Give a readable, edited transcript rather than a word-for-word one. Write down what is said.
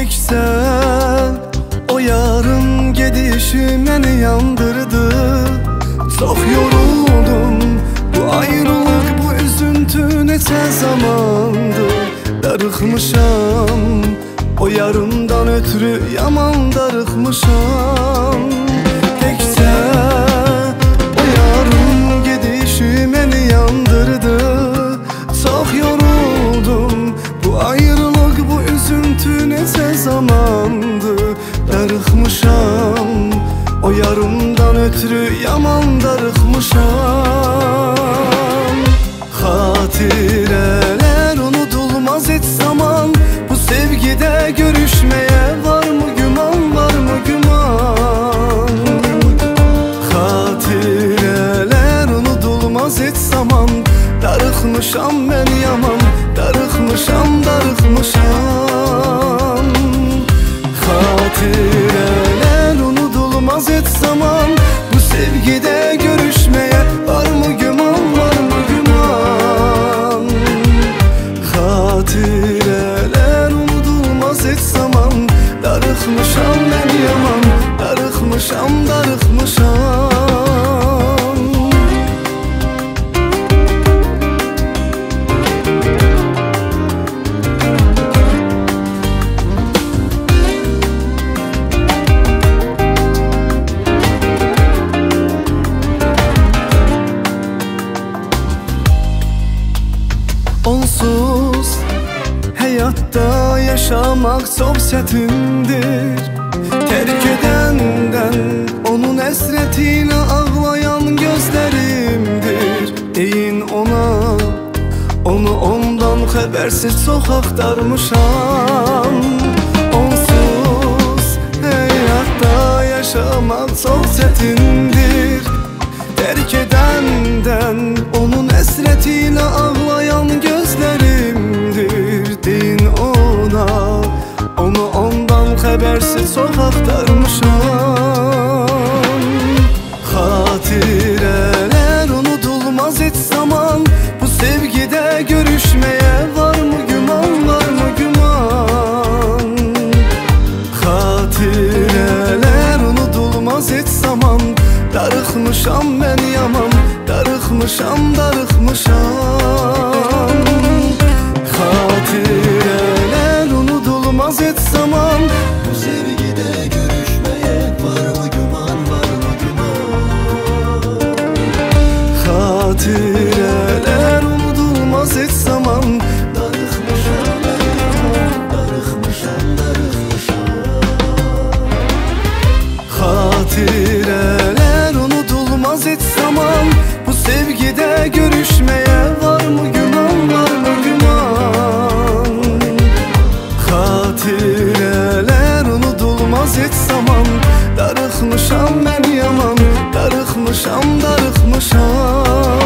Tekse o yarın gedişi məni yandırdı. Çox yoruldum, bu ayrılık, bu üzüntü neçə zamandır. Darıxmışam, o yarımdan ötürü yaman darıxmışam. Tekse o yarın gedişi məni yandırdı. Çox yoruldum, bu ayrılık, bu üzüntü neçə zamandır. Darıxmışam, o yarımdan ötürü yaman darıxmışam. Xatirələr unudulmaz heç zaman. Bu sevgide görüşmeye var mı güman, var mı güman? Xatirələr unudulmaz heç zaman. Darıxmışam mən yaman, darıxmışam, darıxmışam. Xatirələr unudulmaz heç zaman. Bu sevgide görüşmeye var mı güman, var mı güman? Xatirələr unudulmaz heç zaman. Darıxmışam mən yaman, darıxmışam, darıxmışam. Onsuz hayatta yaşamak çok çetindir. Terk edenden onun esretiyle ağlayan gözlerimdir. Deyin ona, onu ondan habersiz çok aktarmışam. Onsuz hayatta yaşamak çok çetindir. Terk edenden onun esretiyle ağlayan gözlerimdir. Deyin ona, onu ondan habersiz çok aktarmışam. Xatirələr unudulmaz heç zaman. Bu sevgide görüşmeye var mı güman, var mı güman? Xatirələr unudulmaz heç zaman. Darıxmışam mən yaman, darıxmışam, darıxmışam. Xatirələr unudulmaz heç zaman. Bu sevgide görüşmeye var mı güman, var mı güman? Xatirələr unudulmaz heç zaman. Darıxmışam mən yaman, darıxmışam, darıxmışam. Xatirələr unudulmaz heç zaman. Bu sevgide görüşmeye var mı güman, var mı güman? Xatirələr unudulmaz heç zaman. Darıxmışam mən yaman, darıxmışam, darıxmışam.